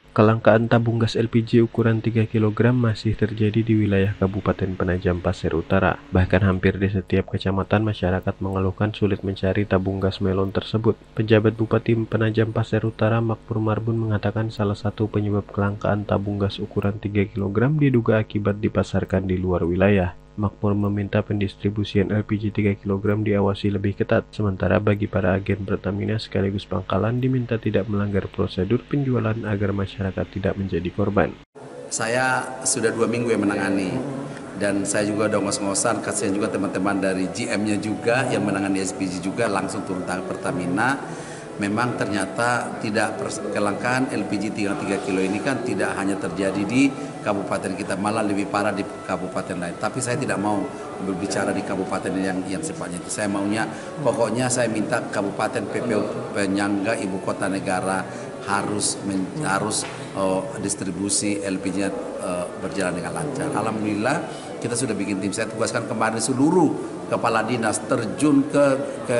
Kelangkaan tabung gas LPG ukuran 3 kg masih terjadi di wilayah Kabupaten Penajam Pasir Utara. Bahkan hampir di setiap kecamatan masyarakat mengeluhkan sulit mencari tabung gas melon tersebut. Pejabat Bupati Penajam Pasir Utara Makmur Marbun mengatakan salah satu penyebab kelangkaan tabung gas ukuran 3 kg diduga akibat dipasarkan di luar wilayah. Makmur meminta pendistribusian LPG 3 kg diawasi lebih ketat, sementara bagi para agen Pertamina sekaligus pangkalan diminta tidak melanggar prosedur penjualan agar masyarakat tidak menjadi korban. Saya sudah 2 minggu yang menangani, dan saya juga udah ngos-ngosan, kasihan juga teman-teman dari GM-nya juga yang menangani SPG juga langsung turun tangan Pertamina. Memang ternyata tidak kelangkaan LPG 3 kilo ini kan tidak hanya terjadi di kabupaten kita, malah lebih parah di kabupaten lain. Tapi saya tidak mau berbicara di kabupaten yang sifatnya itu. Saya maunya, pokoknya saya minta kabupaten PPU penyangga ibu kota negara harus distribusi LPG-nya berjalan dengan lancar. Alhamdulillah kita sudah bikin tim. Saya tugaskan kemarin seluruh kepala dinas terjun ke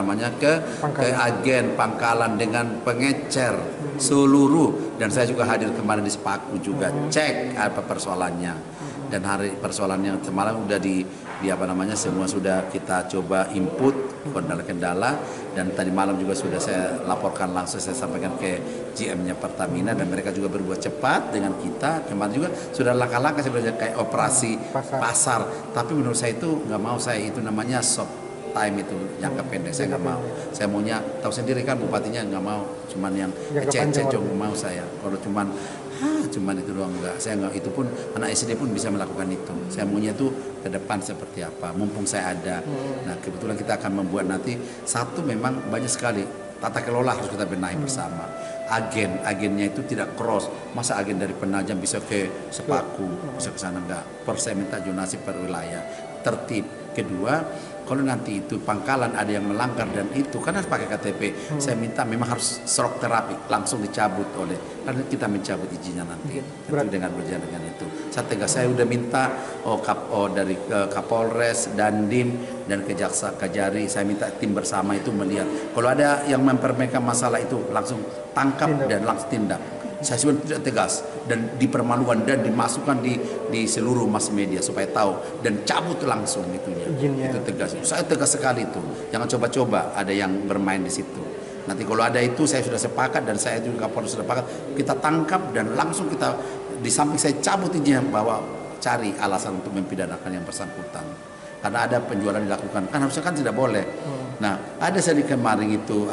agen pangkalan dengan pengecer seluruh, dan saya juga hadir kemarin di Sepaku juga cek apa persoalannya, dan hari persoalannya semalam udah semua sudah kita coba input kendala-kendala, dan tadi malam juga sudah saya laporkan langsung, saya sampaikan ke GM-nya Pertamina, dan mereka juga berbuat cepat dengan kita. Kemarin juga sudah langkah-langkah sebenarnya kayak operasi pasar. Tapi menurut saya itu nggak mau, saya itu namanya short time, itu jangka pendek, saya nggak mau. Saya maunya, tahu sendiri kan bupatinya nggak mau, cuman yang kecil-kecil mau saya. Kalau cuman itu doang enggak, saya enggak. Itu pun anak SD pun bisa melakukan itu. Saya maunya itu ke depan seperti apa, mumpung saya ada. Nah kebetulan kita akan membuat nanti satu, memang banyak sekali tata kelola harus kita benahi bersama. Agennya itu tidak cross, masa agen dari Penajam bisa ke Sepaku, bisa ke sana, enggak. Saya minta zonasi per wilayah, tertib. Kedua, kalau nanti itu pangkalan ada yang melanggar dan itu kan harus pakai KTP, saya minta memang harus shock terapi langsung dicabut karena kita mencabut izinnya nanti. Itu dengan berjalan dengan itu. Saya udah minta dari Kapolres, Dandim, dan Kejaksa Kejari, saya minta tim bersama itu melihat kalau ada yang mempermainkan masalah itu langsung tangkap dan langsung tindak. Saya sudah tidak tegas dan dipermalukan dan dimasukkan di seluruh mass media supaya tahu, dan cabut langsung itunya. Itu tegas. Saya tegas sekali itu. Jangan coba-coba ada yang bermain di situ. Nanti kalau ada itu saya sudah sepakat, dan saya juga Kapolres sudah sepakat, kita tangkap dan langsung kita di samping saya cabut izinnya, bahwa cari alasan untuk mempidanakan yang bersangkutan. Karena ada penjualan dilakukan, kan harusnya kan tidak boleh. Nah, ada sedikit kemarin itu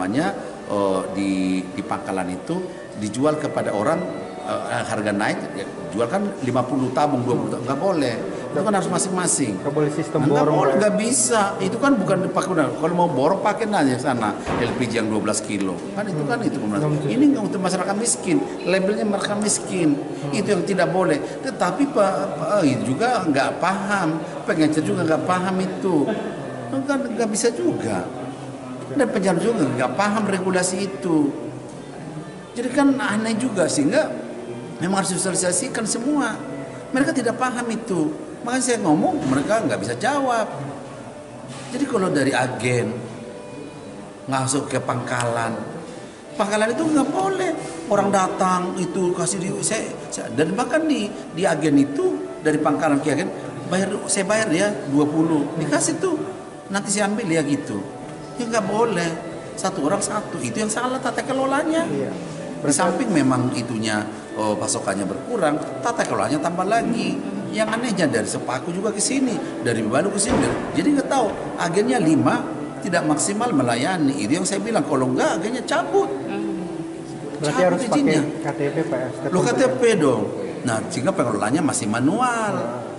di pangkalan itu dijual kepada orang, harga naik, ya, jual kan 50 tabung, 20 tabung, nggak boleh. Itu kan harus masing-masing. Nggak boleh sistem nggak borong. boleh, nggak bisa. Itu kan bukan dipakai. Kalau mau borong pakai aja sana LPG yang 12 kilo. Kan itu kan itu. Ini nggak untuk masyarakat miskin. Labelnya masyarakat miskin. Itu yang tidak boleh. Tetapi itu juga nggak paham. Pengecer juga nggak paham itu. Kan nggak bisa juga. Dan penjara juga nggak paham regulasi itu. Jadi kan aneh juga, sehingga memang harus disosialisasikan semua. Mereka tidak paham itu. Makanya saya ngomong, mereka nggak bisa jawab. Jadi kalau dari agen masuk ke pangkalan itu nggak boleh. Orang datang itu kasih dan bahkan di agen itu, dari pangkalan ke agen saya bayar ya 20, dikasih tuh, nanti saya ambil ya gitu. Ya nggak boleh, satu orang satu. Itu yang salah tata kelolanya. Di samping memang itunya pasokannya berkurang, tata kelolanya tambah lagi. Yang anehnya dari Sepaku juga ke sini, dari Balu ke sini. Jadi nggak tahu, agennya 5 tidak maksimal melayani. Itu yang saya bilang, kalau nggak agennya cabut. Berarti harus pakai KTP Pak. KTP dong. Nah, sehingga pengelolanya masih manual.